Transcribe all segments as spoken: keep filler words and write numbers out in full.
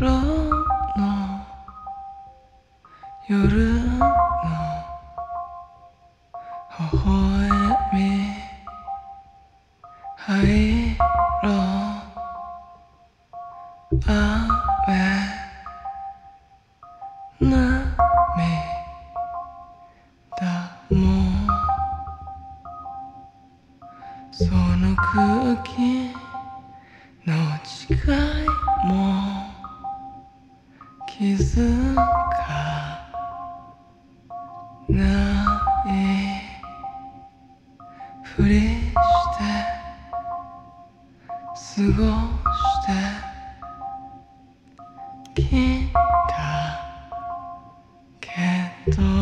色の夜の微笑み灰色雨涙もその空気の違いも気づかないふりして過ごしてきたけど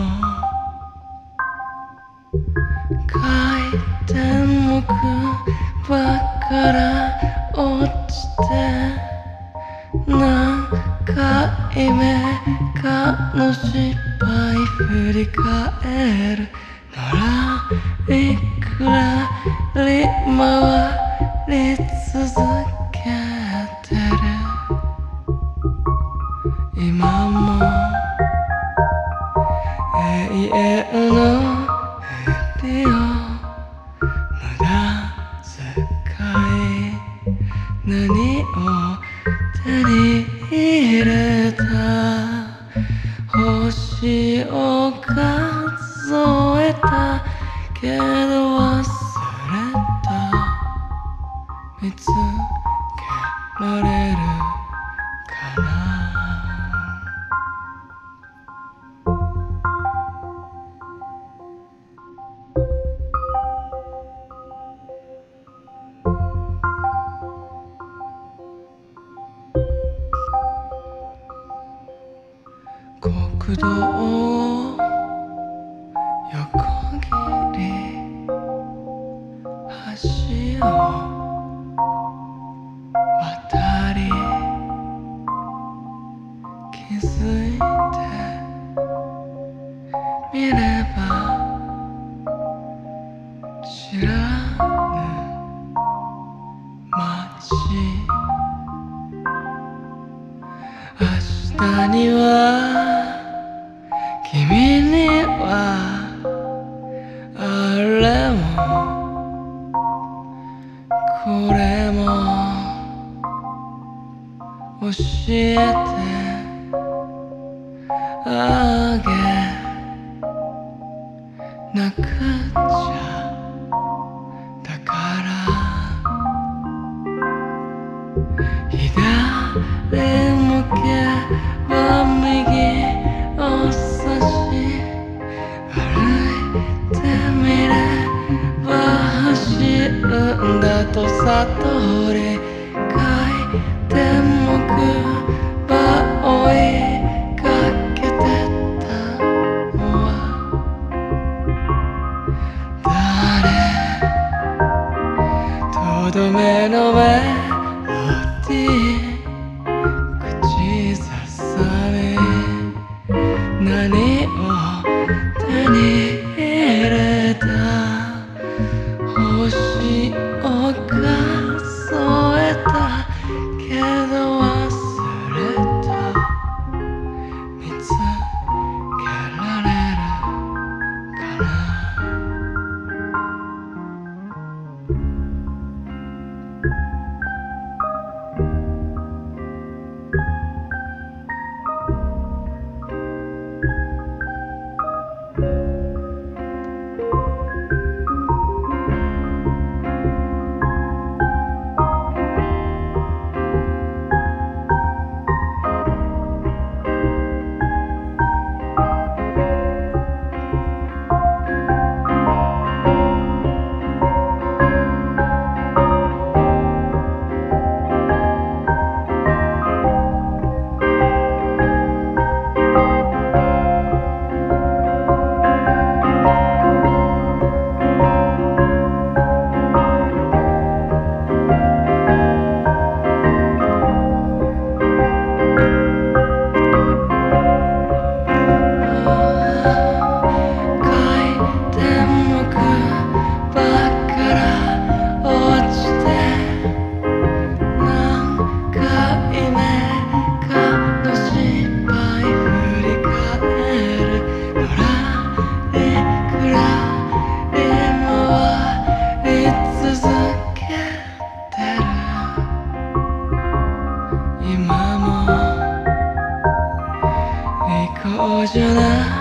回転木馬から落ちて何回目かの失敗振り返るならいくらり回り続けてる今も永遠の日々を無駄遣い何を手に入れた星を数えたけど忘れた見つけられるかな国道を横切り橋を渡り気づいてみれば知らぬ街明日には君にはあれもこれも教えてあげなくちゃだから左向けば右を指し歩いてみれば走るんだと悟り回転木馬追いかけてたのは誰とどめのメロディー口ずさみ何を手に入れた星を数 거잖아